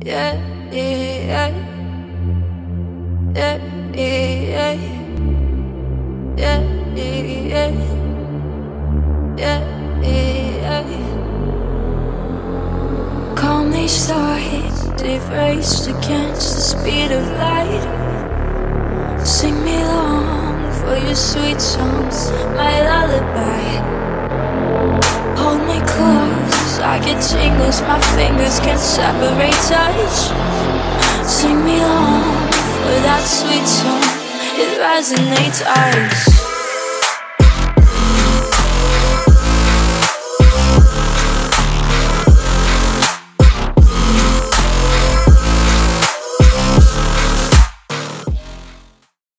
yeah, yeah, yeah, yeah, yeah, yeah, yeah, yeah. Calmly started, raced against the speed of light. Sing me long for your sweet songs, my lullaby. Hold me close, I get tingles, my fingers can't separate touch. Sing me long for that sweet song, it resonates us.